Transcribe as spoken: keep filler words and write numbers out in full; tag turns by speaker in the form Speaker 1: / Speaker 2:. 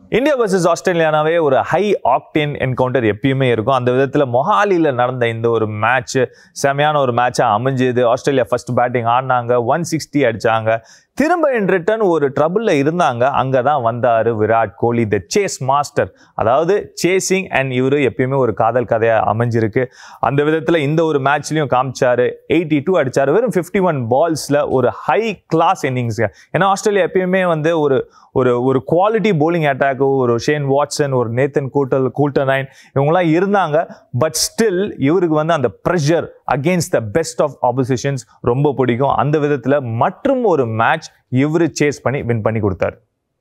Speaker 1: India versus ஆஸ்திரேலியானாவே ஒரு high octane encounter எப்பயுமே இருக்கும். அந்த விதத்தில் மொஹாலியில் நடந்த இந்த ஒரு மேட்ச் செமையான ஒரு மேட்சாக அமைஞ்சது. ஆஸ்திரேலியா ஃபர்ஸ்ட் பேட்டிங் ஆடினாங்க, ஒன் சிக்ஸ்டி அடித்தாங்க. திரும்ப இன் ரிட்டர்ன் ஒரு ட்ரபிளில் இருந்தாங்க. அங்கே தான் வந்தார் Virat Kohli, the chase master. அதாவது சேசிங் அண்ட் இவர் எப்பயுமே ஒரு காதல் கதையாக அமைஞ்சிருக்கு. அந்த விதத்தில் இந்த ஒரு மேட்ச்லையும் காமிச்சாரு. எயிட்டி டூ அடித்தார் வெறும் ஃபிஃப்டி ஒன் பால்ஸில். ஒரு ஹை கிளாஸ் இன்னிங்ஸ். ஏன்னா ஆஸ்திரேலியா எப்பயுமே வந்து ஒரு ஒரு ஒரு குவாலிட்டி போலிங் அட்டாக்கு ஒரு ஷேன் வாட்சன், ஒரு நேத்தன் கூட்டல் கூல்டர்னைன் இவங்கெல்லாம் இருந்தாங்க. பட் ஸ்டில் இவருக்கு வந்து அந்த pressure against the best of oppositions ரொம்ப பிடிக்கும். அந்த விதத்தில் மற்றும் ஒரு மேட்ச் இவரு சேஸ் பண்ணி வின் பண்ணி கொடுத்தாரு.